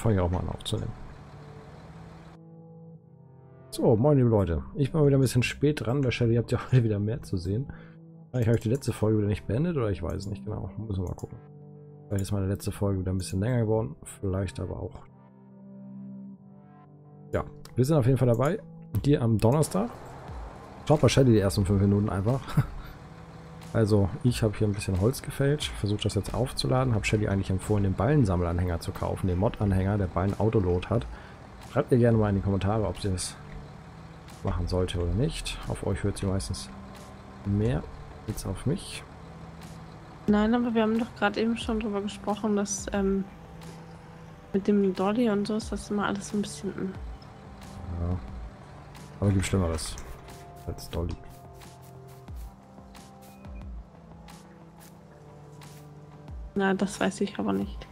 fange ich auch mal an aufzunehmen. So, moin liebe Leute. Ich bin mal wieder ein bisschen spät dran. Wahrscheinlich habt ihr heute wieder mehr zu sehen. Ich habe die letzte Folge wieder nicht beendet oder ich weiß es nicht genau. Müssen wir mal gucken. Vielleicht ist meine letzte Folge wieder ein bisschen länger geworden. Vielleicht aber auch. Ja, wir sind auf jeden Fall dabei. Hier am Donnerstag. Schaut wahrscheinlich die ersten 5 Minuten einfach. Also, ich habe hier ein bisschen Holz gefällt, versuche das jetzt aufzuladen, habe Shelly eigentlich empfohlen, den Ballensammelanhänger zu kaufen, den Mod-Anhänger, der Ballen-Autoload hat. Schreibt mir gerne mal in die Kommentare, ob sie das machen sollte oder nicht. Auf euch hört sie meistens mehr als auf mich. Nein, aber wir haben doch gerade eben schon drüber gesprochen, dass mit dem Dolly und so ist das immer alles so ein bisschen... Ja, aber gibt Schlimmeres als Dolly. Na, das weiß ich aber nicht.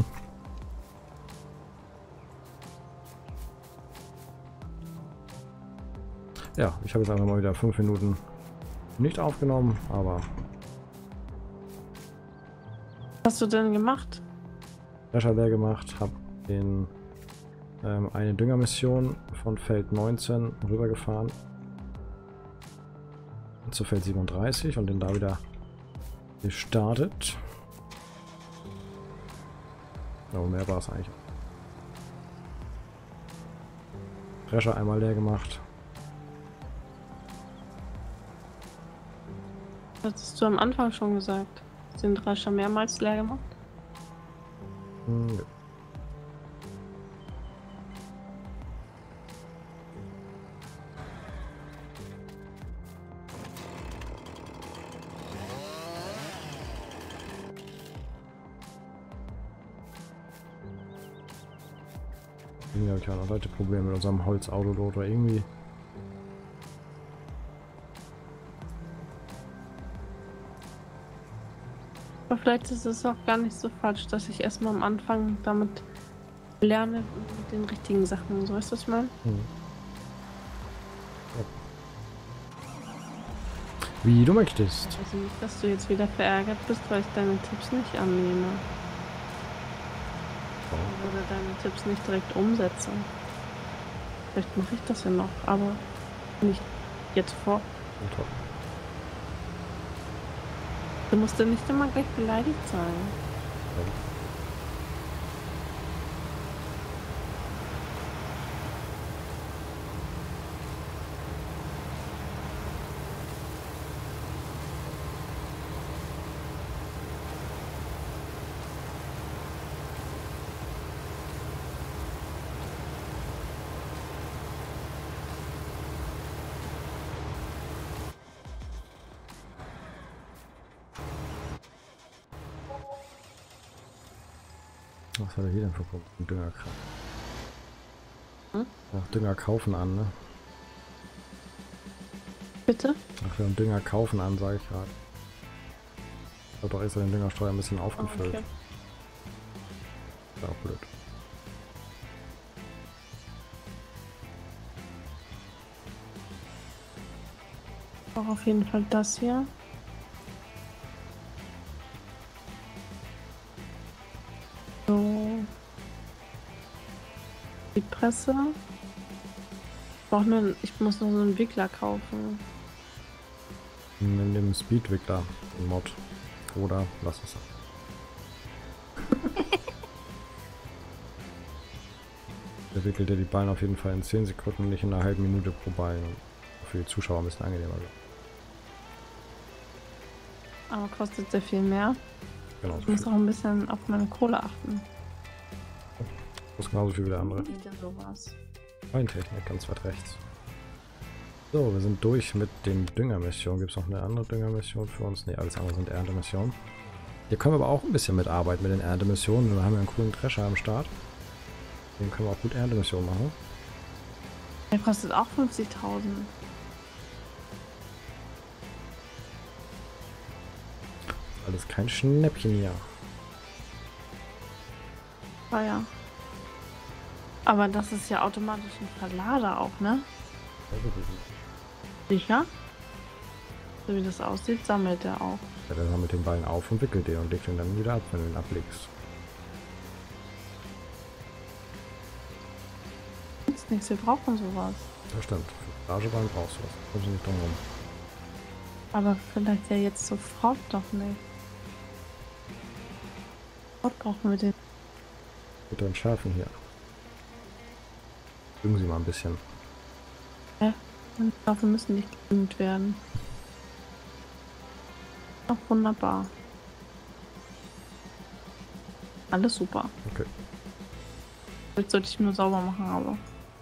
Ja, ich habe jetzt einfach mal wieder 5 Minuten nicht aufgenommen, aber... Was hast du denn gemacht? Drescher leer gemacht, habe den eine Düngermission von Feld 19 rübergefahren zu Feld 37 und den da wieder gestartet. Ja, mehr war es eigentlich. Drescher einmal leer gemacht. Das hast du am Anfang schon gesagt. Hast du den Drescher mehrmals leer gemacht? Ja. Irgendwie habe ich ja noch Leute Probleme mit unserem Holzautoload oder irgendwie. Aber vielleicht ist es auch gar nicht so falsch, dass ich erstmal am Anfang damit lerne, mit den richtigen Sachen. So ist das mal. Ja. Wie du möchtest. Also nicht, dass du jetzt wieder verärgert bist, weil ich deine Tipps nicht annehme. Oder deine Tipps nicht direkt umsetze. Vielleicht mache ich das ja noch, aber nicht jetzt vor. Du musst ja nicht immer gleich beleidigt sein. Was hat er hier denn für Dünger? Hm? Ach, Dünger kaufen an, ne? Bitte? Ach, wir haben Dünger kaufen an, sage ich gerade. Ich habe doch extra den Düngerstreuer ein bisschen aufgefüllt. Okay. Ist auch blöd. Auch auf jeden Fall das hier. So. Die Presse. Ich muss noch so einen Wickler kaufen. Nimm den Speedwickler, den Mod. Oder lass es. Der wickelt ja die Ballen auf jeden Fall in 10 Sekunden, nicht in einer halben Minute pro Ball. Für die Zuschauer ein bisschen angenehmer. Aber kostet sehr viel mehr. Genau. Ich muss auch ein bisschen auf meine Kohle achten. Das ist genauso viel wie der andere. Wie denn sowas? Feintechnik, ganz weit rechts. So, wir sind durch mit den Düngermissionen. Gibt es noch eine andere Düngermission für uns? Ne, alles andere sind Erntemissionen. Hier können wir aber auch ein bisschen mitarbeiten mit den Erntemissionen. Wir haben ja einen coolen Drescher am Start. Den können wir auch gut Erntemissionen machen. Der kostet auch 50.000. Alles kein Schnäppchen hier. Ah ja. Aber das ist ja automatisch ein Verlader auch, ne? Sicher? So wie das aussieht, sammelt er auch. Ja, der sammelt den Ballen auf und wickelt den und legt ihn dann wieder ab, wenn du ihn ablegst. nützt nichts, wir brauchen sowas. Das stimmt. Für Garagebahn brauchst du was. Kommst du nicht drum rum. Aber vielleicht ja jetzt sofort doch nicht. Sofort brauchen wir den. Bitte entschärfen hier. Düngen Sie mal ein bisschen. Und dafür müssen nicht gedüngt werden. Doch wunderbar. Alles super. Okay. Jetzt sollte ich nur sauber machen, aber.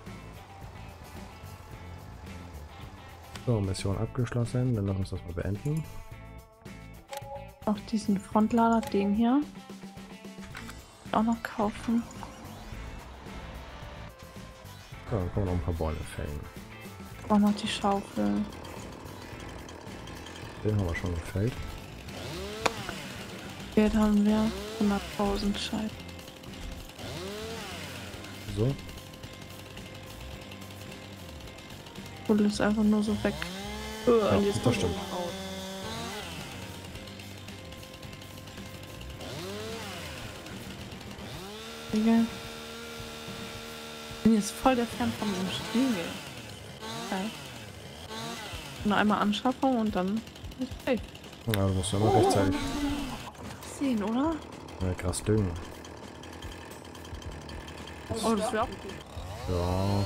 So, Mission abgeschlossen. Dann lass uns das mal beenden. Auch diesen Frontlader, den hier. Auch noch kaufen. So, dann können wir noch ein paar Bäume fällen. Auch noch die Schaufel. Den haben wir schon gefällt. Geld haben wir 100.000 Scheiben. So. Buddel ist einfach nur so weg. Ja, Und jetzt das stimmt. Ich bin jetzt voll der Fan von dem Striegel. Okay. Nur einmal Anschaffung und dann ist safe. Ja, du musst ja immer rechtzeitig Sehen, oder? krass düngen. Oh, das wäre auch Ja.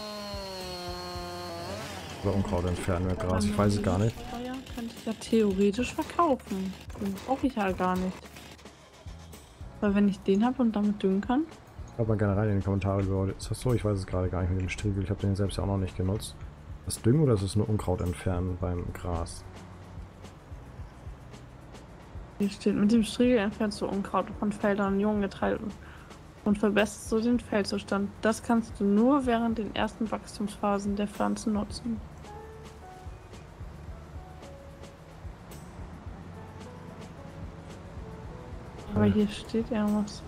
Oder Unkraut entfernen wir Gras. Ich weiß es gar nicht. Feuer könnte ich ja theoretisch verkaufen. Den brauche ich halt gar nicht. Weil wenn ich den habe und damit düngen kann. Schreibt mal gerne rein in die Kommentare. Ist das so? Ich weiß es gerade gar nicht mit dem Striegel. Ich habe den selbst ja auch noch nicht genutzt. Das Düngen oder ist es nur Unkraut entfernen beim Gras? Hier steht, mit dem Striegel entfernst du Unkraut von Feldern und jungen Getreide und verbesserst du den Feldzustand. Das kannst du nur während den ersten Wachstumsphasen der Pflanzen nutzen. Aber hier steht irgendwas.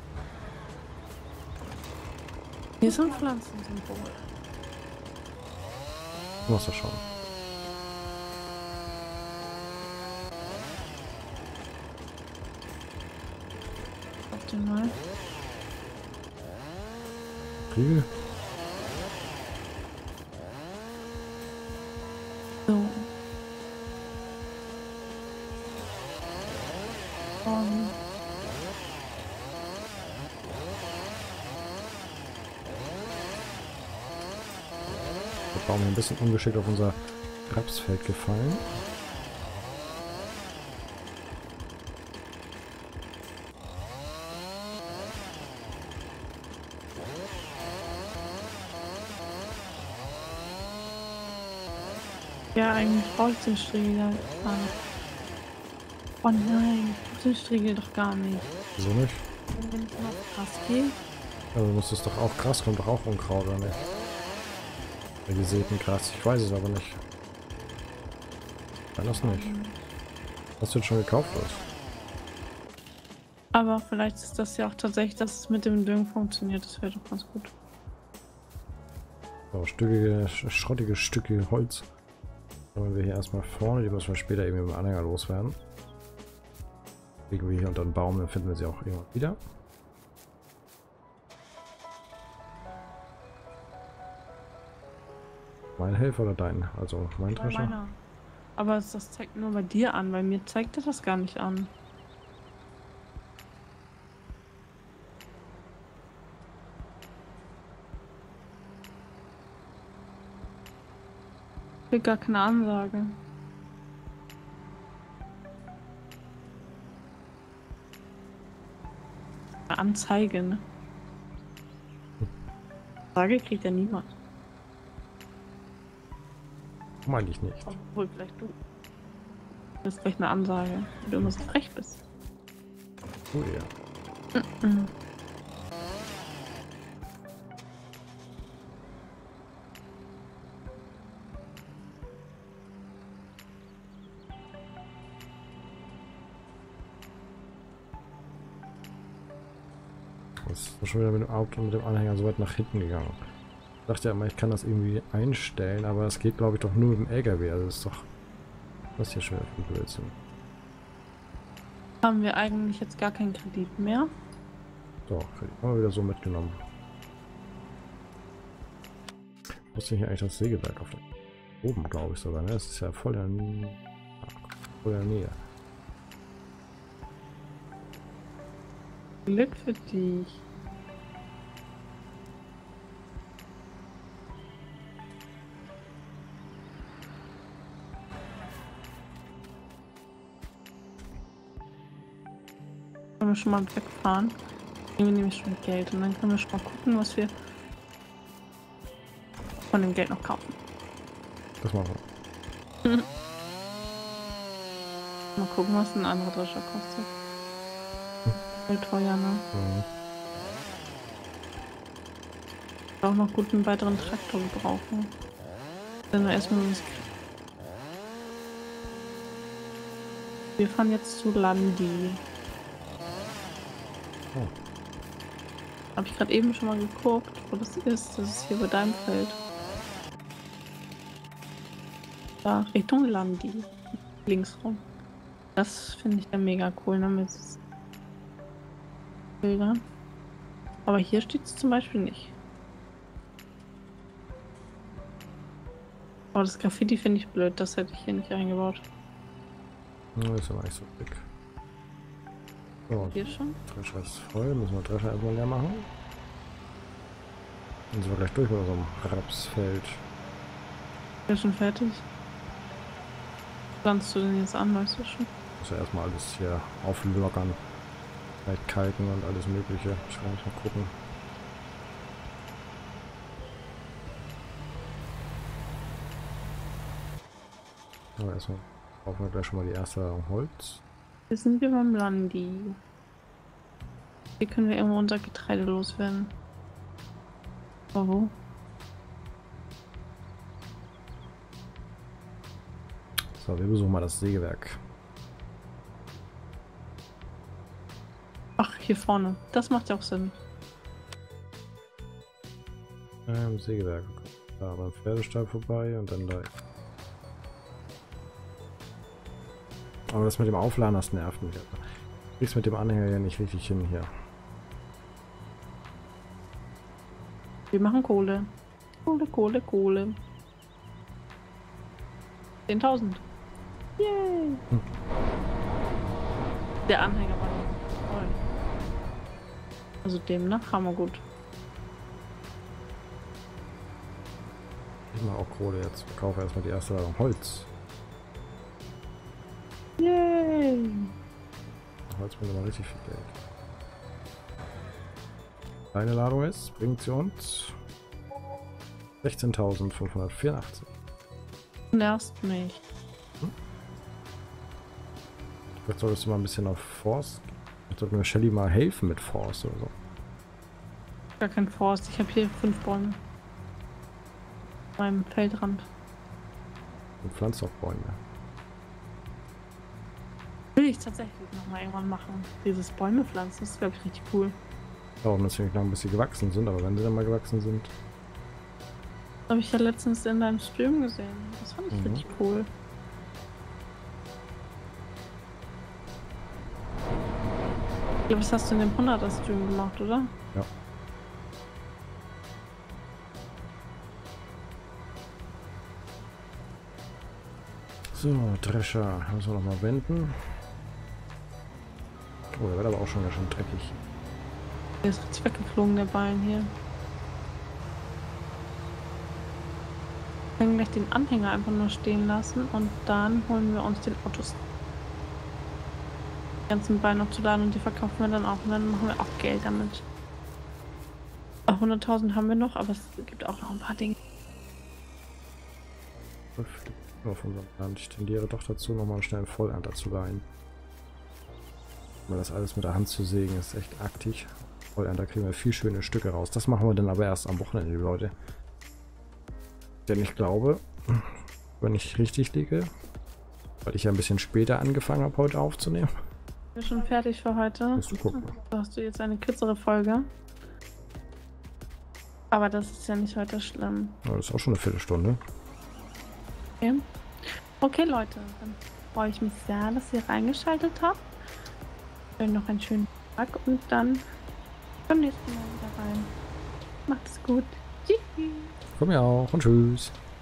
Hier sind Pflanzensymbole. Du musst das schauen. Auf den mal. Riegel? So. Und Der Baum ist ein bisschen ungeschickt auf unser Rapsfeld gefallen. ja, eigentlich brauche ich den Striegel gar nicht. Oh nein, ich brauche den Striegel doch gar nicht. Wieso nicht? Wenn ich mal auf Gras gehe. Also muss es doch auch Gras, kommt doch auch Unkraut, oder nicht? Der gesäten Gras, ich weiß es aber nicht. Kann das nicht. Hast du jetzt schon gekauft, was? Aber vielleicht ist das ja auch tatsächlich, dass es mit dem Düngen funktioniert. Das wäre doch ganz gut. So, schrottige Stücke Holz. Sammeln wir hier erstmal vorne, die müssen wir später eben im Anhänger loswerden. Legen wir hier unter den Baum, dann finden wir sie auch irgendwann wieder. Mein Helfer oder dein? Also mein Bei Drescher? meiner. Aber das zeigt nur bei dir an, bei mir zeigt er das gar nicht an. Ich krieg gar keine Ansage. Eine Anzeige, ne? Ansage kriegt ja niemand. Meine ich nicht. Obwohl, vielleicht du. Das ist gleich eine Ansage, wenn du immer so frech bist. Oh ja. Mhm. Das ist schon wieder mit dem Auto und mit dem Anhänger so weit nach hinten gegangen. Ich dachte ja immer, ich kann das irgendwie einstellen, aber es geht, glaube ich, doch nur mit dem LKW. Also das ist doch... Was hier schon wieder für ein Blödsinn. Haben wir eigentlich jetzt gar keinen Kredit mehr? So, haben wir wieder so mitgenommen. Wusste ich eigentlich das Sägewerk auf der oben, glaube ich sogar, ne? Das ist ja voll in der Nähe. Glück für dich. Können wir schon mal wegfahren? Kriegen wir nämlich schon Geld und dann können wir schon mal gucken, was wir von dem Geld noch kaufen. Das machen wir. Mal gucken, was ein anderer Drescher kostet. Voll teuer, ne? Mhm. Ich auch noch gut einen weiteren Traktor gebrauchen. Wenn wir erstmal was kriegen. Wir fahren jetzt zu Landi. Oh. Habe ich gerade eben schon mal geguckt, wo das ist. Das ist hier bei deinem Feld. Da, Richtung Landi. Links rum. Das finde ich ja mega cool, ne? Mit Bildern. Aber hier steht es zum Beispiel nicht. Aber das Graffiti finde ich blöd, das hätte ich hier nicht eingebaut. Ja, ist aber nicht so dick. So, Hier schon? Drescher ist voll, müssen wir Drescher erstmal leer machen. Dann sind wir gleich durch mit unserem Rapsfeld. Hier schon fertig. Pflanzt du den jetzt an, weißt du schon? Muss ja erstmal alles hier auflockern. Vielleicht kalken und alles mögliche. Ich will nicht mal gucken. Aber erstmal brauchen wir gleich schon mal die erste Holz. Hier sind wir beim Landi. Hier können wir irgendwo unser Getreide loswerden. Aber wo? So, wir besuchen mal das Sägewerk. Ach, hier vorne. Das macht ja auch Sinn. Sägewerk. Da beim Pferdestall vorbei und dann da. Aber das mit dem Aufladen, das nervt mich. Du kriegst mit dem Anhänger ja nicht richtig hin hier. Wir machen Kohle. Kohle, Kohle, Kohle. 10.000. Yay! Der Anhänger war voll. Also demnach haben wir gut. Ich mache auch Kohle jetzt. Ich kaufe erstmal die erste Ladung Holz. Yay! Holz bringt immer richtig viel Geld. Kleine Ladung ist, bringt sie uns 16.584. Nervt mich. Vielleicht solltest du mal ein bisschen auf Force. Vielleicht sollte mir Shelly mal helfen mit Force oder so. Gar kein Forst. Ich habe hier 5 Bäume. Beim Feldrand. Und pflanzt auch Bäume. Will ich tatsächlich nochmal irgendwann machen. Dieses Bäume pflanzen, das ist, glaube ich, richtig cool. Dauert natürlich noch ein bisschen gewachsen sind, aber wenn sie dann mal gewachsen sind. Habe ich ja letztens in deinem Stream gesehen. Das fand ich richtig cool. Ich glaube, das hast du in dem 100er-Stream gemacht, oder? Ja. So, Drescher. Müssen wir noch mal wenden. Oh, der wird aber auch schon ganz schön dreckig. Der ist richtig weggeflogen, der Ballen hier. Wir können gleich den Anhänger einfach nur stehen lassen und dann holen wir uns den Autos. Die ganzen Beine noch zu laden und die verkaufen wir dann auch und dann machen wir auch Geld damit. 100.000 haben wir noch, aber es gibt auch noch ein paar Dinge. Auf unserem Land. Ich tendiere doch dazu, nochmal schnell einen Vollernter zu leihen. Weil das alles mit der Hand zu sägen ist echt aktiv. Vollernter kriegen wir viel schöne Stücke raus. Das machen wir dann aber erst am Wochenende, Leute. Denn ich glaube, wenn ich richtig liege, weil ich ja ein bisschen später angefangen habe, heute aufzunehmen. Wir sind schon fertig für heute. Willst du gucken? Da hast du jetzt eine kürzere Folge. Aber das ist ja nicht weiter schlimm. Ja, das ist auch schon eine Viertelstunde. Okay. Okay, Leute, dann freue ich mich sehr, dass ihr reingeschaltet habt. Noch einen schönen Tag und dann beim nächsten Mal wieder rein. Macht es gut. Tschüss. Von mir auch und tschüss.